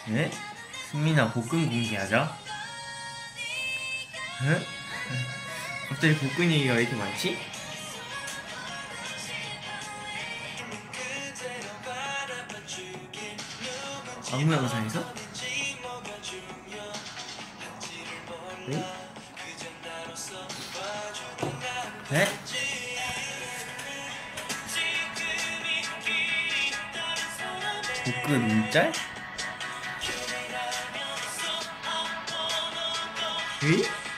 네? 승민아 복근 공개하자. 응? 갑자기 복근 얘기가 왜 이렇게 많지? 안무 영상에서? 네? 네? 복근 울짤? 에?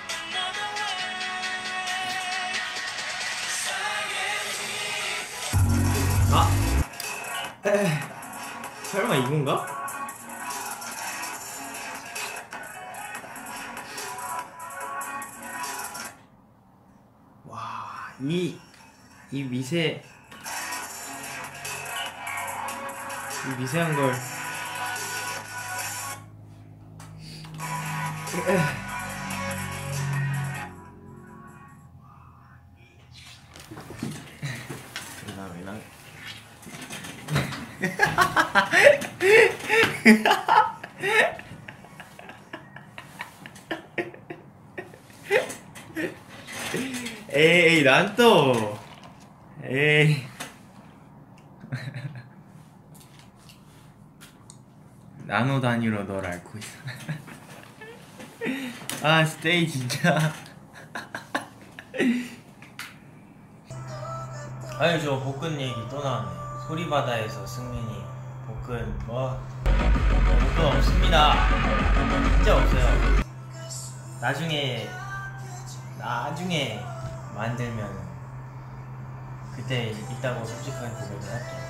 아! 설마 이건가? 와, 이 미세한 걸. 왜나 에이 난 또 에이 나노 단위로 널 앓고 있어. 아 스테이 진짜. 아니 저 복근 얘기 또 나왔네. 소리바다에서 승민이 복근 복근 없습니다. 진짜 없어요. 나중에 만들면 그때 있다고 솔직하게 고백을 할게요.